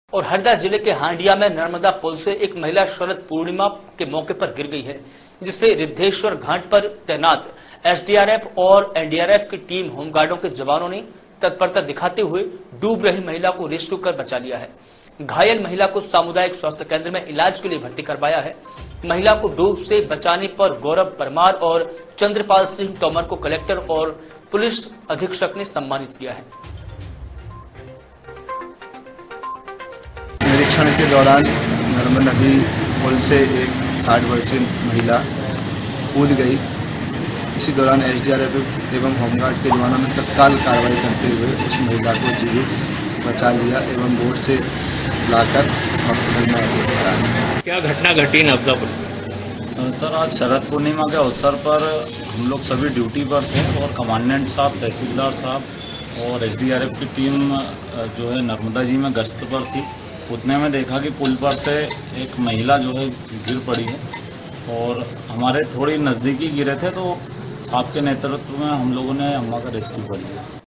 और हरदा जिले के हांडिया में नर्मदा पुल से एक महिला शरद पूर्णिमा के मौके पर गिर गई है, जिससे रिद्धेश्वर घाट पर तैनात एसडीआरएफ और एनडीआरएफ की टीम होमगार्डों के जवानों ने तत्परता दिखाते हुए डूब रही महिला को रेस्क्यू कर बचा लिया है। घायल महिला को सामुदायिक स्वास्थ्य केंद्र में इलाज के लिए भर्ती करवाया है। महिला को डूब से बचाने पर गौरव परमार और चंद्रपाल सिंह तोमर को कलेक्टर और पुलिस अधीक्षक ने सम्मानित किया है। निरीक्षण के दौरान नर्मदा नदी पुल से एक 60 वर्षीय महिला कूद गई। इसी दौरान एसडीआरएफ एवं होमगार्ड के जवानों ने तत्काल कार्रवाई करते हुए उस महिला को जीवित बचा लिया एवं बोट से लाकर हॉस्पिटल में एडमिट कराया। क्या घटना घटी नर्मदा पुल? सर, आज शरद पूर्णिमा के अवसर पर हम लोग सभी ड्यूटी पर थे और कमांडेंट साहब, तहसीलदार साहब और एसडीआरएफ की टीम जो है नर्मदा जी में गश्त पर थी। उतने में देखा कि पुल पर से एक महिला जो है गिर पड़ी है और हमारे थोड़ी नज़दीकी गिरे थे, तो साहब के नेतृत्व में हम लोगों ने अम्मा का रेस्क्यू कर लिया।